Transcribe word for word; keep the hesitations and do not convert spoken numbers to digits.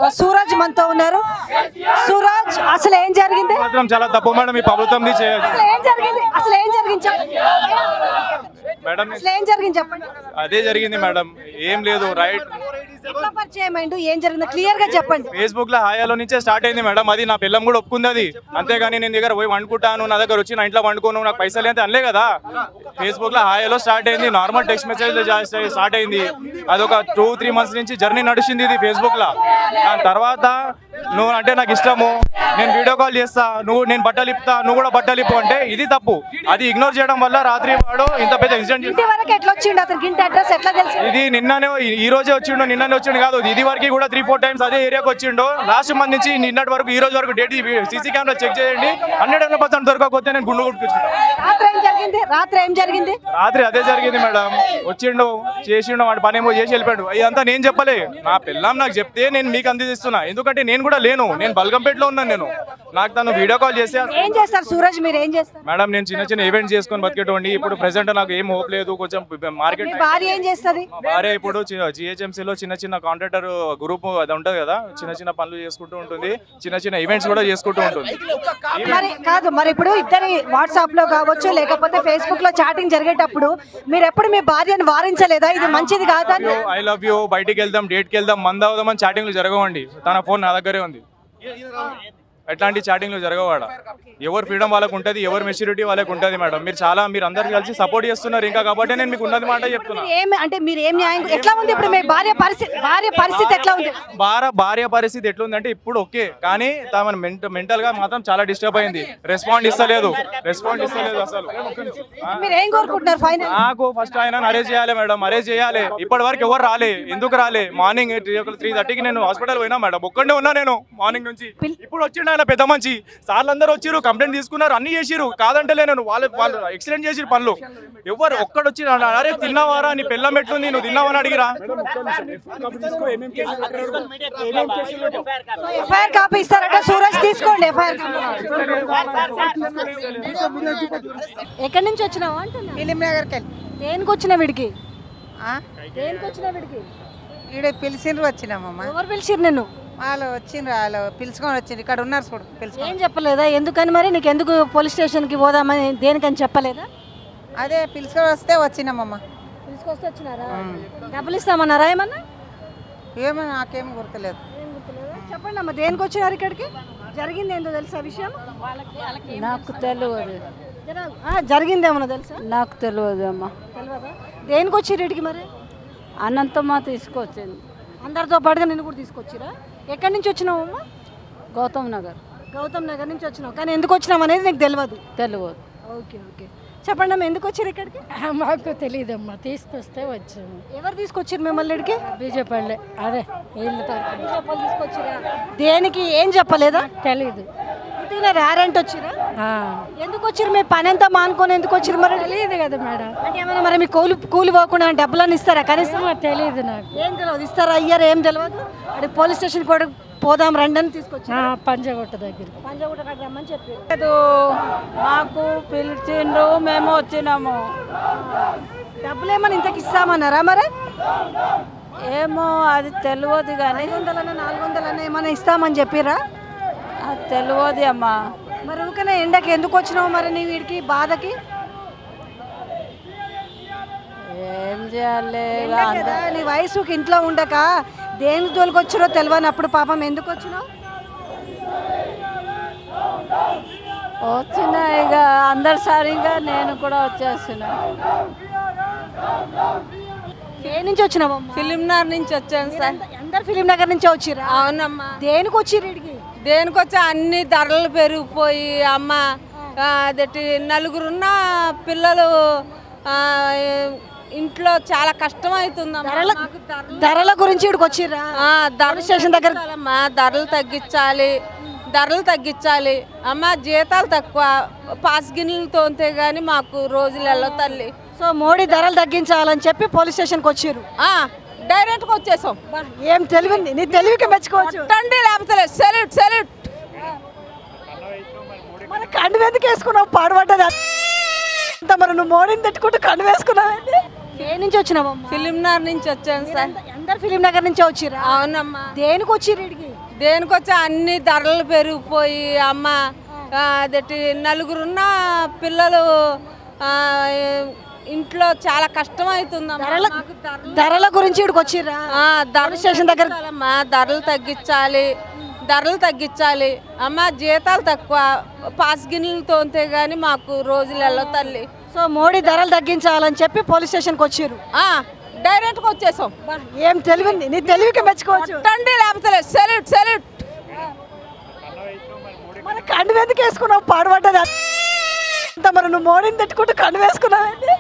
సూరజ్ మనతో ఉన్నారు. సూరజ్, అసలు ఏం జరిగింది? మాత్రం చాలా తప్పు మేడం ఈ ప్రభుత్వం అసలు ఏం జరిగింది? అసలు ఏం జరిగింది చెప్పండి మేడం. అసలు ఏం జరిగింది చెప్పండి. అదే జరిగింది మేడం, ఏం లేదు. రైట్, ఎట్లా పరిచయం అయిండు, ఏం జరిగిందో క్లియర్ గా చెప్పండి. ఫేస్బుక్ లో హాయాలో నుంచే స్టార్ట్ అయింది మేడం. అది నా పిల్లం కూడా ఒప్పుకుంది అది. అంతేగాని నేను దగ్గర పోయి వండుకుంటాను, నా దగ్గర వచ్చి నా ఇంట్లో వండుకోను, నాకు పైసలు అయితే అనలే కదా. ఫేస్బుక్ లో హాయాలో స్టార్ట్ అయింది, నార్మల్ టెక్స్ట్ మెసేజ్ స్టార్ట్ అయింది. అదొక టూ త్రీ మంత్స్ నుంచి జర్నీ నడిచింది ఇది ఫేస్బుక్ లో. దాని తర్వాత నువ్వు అంటే నాకు ఇష్టము, నేను వీడియో కాల్ చేస్తా, నువ్వు నేను బట్టలు ఇప్పుతా, నువ్వు కూడా బట్టలు ఇప్పు అంటే ఇది తప్పు. అది ఇగ్నోర్ చేయడం వల్ల రాత్రి వాడు ఇంత పెద్ద ఇన్సిడెంట్. ఇంటి వరకు ఎట్లా వచ్చిండు అతనికి, ఇంటి అడ్రస్ ఎట్లా తెలుసు? ఇది నిన్ననే ఈ రోజే వచ్చిండు, నిన్ననే వచ్చిండు కాదు, ఇది వరకు కూడా త్రీ ఫోర్ టైమ్స్ అదే ఏరియాకి వచ్చిండు. లాస్ట్ మంత్ నుంచి నిన్నటి వరకు ఈ రోజు వరకు డేట్ సీసీ కెమెరా చెక్ చేయండి. హండ్రెడ్ హండ్రెడ్ పర్సెంట్ దొరకకపోతే నేను గుండు కొట్టుకుంటాను. రాత్రి ఏం జరిగింది? రాత్రి ఏం జరిగింది? రాత్రి అదే జరిగింది మేడం. వచ్చిండు, చేసిండు, వాడి పని ఏమో చేసి వెళ్ళిపోయాడు. ఇదంతా నేను చెప్పలే, నా పిల్లం నాకు చెప్తే నేను మీకు అందిస్తున్నా. ఎందుకంటే నేను కూడా లేను, నేను బల్గంపేటలో ఉన్నాను. నేను నాకు తను వీడియో కాల్ చేసి ఏం చేస్తారు సూరజ్, మీరు ఏం చేస్తారు? మేడం నేను చిన్న చిన్న ఈవెంట్స్ చేసుకొని బతికేటోండి. ఇప్పుడు ప్రెసెంట్ నాకు ఏం హోప్ లేదు. కొంచెం మార్కెట్. మీ భార్య ఏం చేస్తుంది? భార్య ఇప్పుడు జిహెచ్ఎంసీలో చిన్న చిన్న కాంట్రాక్టర్ గ్రూప్ అది ఉంటది కదా, చిన్న చిన్న పనులు చేసుకుంటూ ఉంటుంది, చిన్న చిన్న ఈవెంట్స్ కూడా చేసుకుంటూ ఉంటుంది. మరి కాదు, మరి ఇప్పుడు ఇద్దరి వాట్సాప్ లో కావచ్చు లేకపోతే ఫేస్బుక్ లో చాటింగ్ జరిగేటప్పుడు మీరు ఎప్పుడు మీ భార్యను వారించలేదా ఇది మంచిది కాదని? ఐ లవ్ యూ, బయటికి వెళ్దాం, డేట్కి వెళ్దాం, మంద అవుదామని చాటింగ్లు జరగవండి. తన ఫోన్ నా దగ్గరే ఉంది. ఎట్లాంటి చాటింగ్లు జరగవాడ. ఎవరు ఫ్రీడమ్ వాళ్ళకు ఉంటుంది, ఎవరు మెచ్యూరిటీ వాళ్ళకి ఉంటుంది మేడం. మీరు చాలా మీరు అందరు కలిసి సపోర్ట్ చేస్తున్నారు ఇంకా, కాబట్టి నేను మీకు ఉన్నది మాట చెప్తున్నా. ఏమి అంటే మీరు ఏం న్యాయం ఎట్లా ఉంది ఇప్పుడు మీ భార్య పరిస్థితి? భార్య పరిస్థితి ఎట్లా ఉంది? భార్య భార్య పరిస్థితి ఎట్లుందంటే ఇప్పుడు ఓకే, కానీ తమ మెంటల్ గా మాత్రం చాలా డిస్టర్బ్ అయింది. రెస్పాండ్ ఇస్తలేదు, రెస్పాండ్ ఇస్తలేదు అసలు. మీరు ఏం కోరుకుంటున్నారు ఫైనల్? నాకు ఫస్ట్ ఆయన అరేంజ్ చేయాలి మేడం, అరేంజ్ చేయాలి. ఇప్పటి వరకు ఎవరు రాలే, ఎందుకు రాలే? మార్నింగ్ త్రీ థర్టీకి నేను హాస్పిటల్ పోయినా మేడం, ఒక్కడే ఉన్నా నేను మార్నింగ్ నుంచి. ఇప్పుడు వచ్చిండు ఆయన పెద్ద మంచి, సార్లు అందరూ వచ్చిరు, కంప్లైంట్ తీసుకున్నారు, అన్ని చేసిరు, కాదంటలే నేను. వాళ్ళు వాళ్ళు ఎక్సిడెంట్ చేసిరు పనులు. ఎవరు ఒక్కడు వచ్చి అరే తిన్నావారా, నీ పిల్లం ఎట్లుంది, నువ్వు తిన్నావని అడిగిరా. ఎఫ్ఐఆర్ కాపీ ఇస్తారట సూరజ్, తీసుకోండి ఎఫ్ఐఆర్. ఎక్కడి నుంచి వచ్చినావు అంటున్నా? ఫిలిం నగర్కి వెళ్ళి. దేనికి వచ్చిన వీడికి? దేనికి వచ్చిన వీడికి? ఈడ పిలిచిండ్రు వచ్చినామమ్మా. ఎవరు పిలిచిరు నిన్ను? వాళ్ళు వచ్చిండ్రు, వాళ్ళు పిలుచుకొని వచ్చిండ్రు. ఇక్కడ ఉన్నారు చూడు, పిలుచుకొని. ఏం చెప్పలేదా? ఎందుకని మరి నీకు ఎందుకు పోలీస్ స్టేషన్కి పోదామని దేనికని చెప్పలేదా? అదే పిలుచుకొని వస్తే వచ్చినామమ్మా. పిలుచుకొస్తే వచ్చినారా? డబ్బులు ఇస్తామన్నారా ఏమన్నా? ఏమో నాకేం గుర్తులేదు. చెప్పండి అమ్మా, దేనికి వచ్చినారు ఇక్కడికి? జరిగింది ఏందో తెలుసా విషయం? నాకు తెలియదు. జరిగిందేమన్నా తెలుసా? నాకు తెలియదు అమ్మా. తెలియదా? దేనికి వచ్చి వీడికి మరి? అనంతమ్మ తీసుకొచ్చింది. అందరితో పాటుగా నిన్ను కూడా తీసుకొచ్చిరా? ఎక్కడి నుంచి వచ్చినావు అమ్మా? గౌతమ్ నగర్. గౌతమ్ నగర్ నుంచి వచ్చినావు, కానీ ఎందుకు వచ్చినావు అనేది నీకు తెలియదు? తెలియదు. ఓకే ఓకే, చెప్పండి అమ్మా, ఎందుకు వచ్చారు ఇక్కడికి? మాకు తెలియదమ్మా, తీసుకొస్తే వచ్చాము. ఎవరు తీసుకొచ్చారు మిమ్మల్ని ఇక్కడికి? బీజేపీ అదే వీళ్ళతో తీసుకొచ్చిరా. దేనికి ఏం చెప్పలేదా? తెలీదు. ఇటీవల ర్యారెంట్ వచ్చిరా? ఎందుకు వచ్చారు? మీ పని అంతా మానుకొని ఎందుకు వచ్చారు మరి? తెలియదు కదా మేడం. అంటే ఏమైనా మరి మీ కూలి కూలి పోకుండా డబ్బులను ఇస్తారా కనీసం? తెలియదు నాకు. ఏం తెలియదు, ఇస్తారా అయ్యారా ఏం తెలియదు. అది పోలీస్ స్టేషన్ కూడా పోదాం రండి అని తీసుకొచ్చి పంజగుట్ట దగ్గర పంజగుట్ట కాడ రమ్మని చెప్పి మాకు పిలిచిండ్రు, మేము వచ్చినాము. డబ్బులు ఏమన్నా ఇంతకు ఇస్తామన్నారా మరి? ఏమో అది తెలియదు కానీ ఐదు వందలన్నా నాలుగు వందలన్నా ఏమన్నా ఇస్తామని చెప్పిరా? అది తెలియదు అమ్మా. మరి ఊరికనే ఎండకి ఎందుకు వచ్చినావు మరి నీ వీడికి బాధకి? ఏం చేయాలి కదా, నీ వయసుకి ఇంట్లో ఉండక దేనికి తోలుకొచ్చిరో తెలియనప్పుడు పాపం ఎందుకు వచ్చినావు? వచ్చినా ఇక అందరు సరిగా నేను కూడా వచ్చేస్తున్నా. ఏ నుంచి వచ్చినావు? ఫిలిం నగర్ నుంచి వచ్చాను సార్. అందరు ఫిలిం నగర్ నుంచి వచ్చిరా? అవునమ్మా. దేనికి వచ్చిర్రు ఇడికి? దేనికి వచ్చి అన్ని ధరలు పెరిగిపోయి అమ్మ అదటి నలుగురున్న పిల్లలు ఇంట్లో చాలా కష్టం అవుతుంది. ధరల గురించి ఇక్కడికి వచ్చిర్రా? ధరల స్టేషన్ దగ్గర ధరలు తగ్గించాలి, ధరలు తగ్గించాలి అమ్మ. జీతాలు తక్కువ, పాస్ గిన్నెలు తోంతే గానీ మాకు రోజులలో తల్లి. సో మోడీ ధరలు తగ్గించాలని చెప్పి పోలీస్ స్టేషన్కి వచ్చిర్రు. డైరెక్ట్గా వచ్చేసాం. ఏం తెలివింది, నీ తెలివికి మెచ్చుకోవచ్చు. తండ్రి లేకపోతే సెల్యూట్ సెల్యూట్. మరి కండు ఎందుకు వేసుకున్నావు? పాడుపడ్డది మరి నువ్వు మోడీని తట్టుకుంటూ కండు వేసుకున్నావు. ఏ నుంచి వచ్చినావు? ఫిలిం నగర్ నుంచి వచ్చాను సార్. అందరు ఫిలిం నగర్ నుంచి వచ్చిర్రా? అవునమ్మా. దేనికి వచ్చిర్రు ఇడికి? దేనికొచ్చి అన్ని ధరలు పెరిగిపోయి అమ్మ ఆ, అదేంటి నలుగురున్న పిల్లలు ఆ, ఇంట్లో చాలా కష్టం అవుతుందమ్మా ధరల మాకు ధరలు ధరల గురించి ఇక్కడికి వచ్చిర్రా ఆ, ధరలు స్టేషన్ దగ్గర తగ్గించాలమ్మా, ధరలు తగ్గించాలి ధరలు తగ్గించాలి అమ్మ జీతాలు తక్కువ పాస్ గిన్నెలు తోంతే కానీ మాకు రోజులు వెళ్ళ తల్లి సో మోడీ ధరలు తగ్గించాలని చెప్పి పోలీస్ స్టేషన్కి వచ్చిర్రు ఆ, డైరెక్ట్గా వచ్చేసాం ఏం తెలివి నీ తెలివికి మెచ్చుకోవచ్చు తండ్రి లేకపోతే సెల్యూట్ సెల్యూట్ మన కండు ఎందుకు వేసుకున్నావు పాడుపడ్డది అంత మరి నువ్వు మోడీని తిట్టుకుంటూ కండు వేసుకున్నావు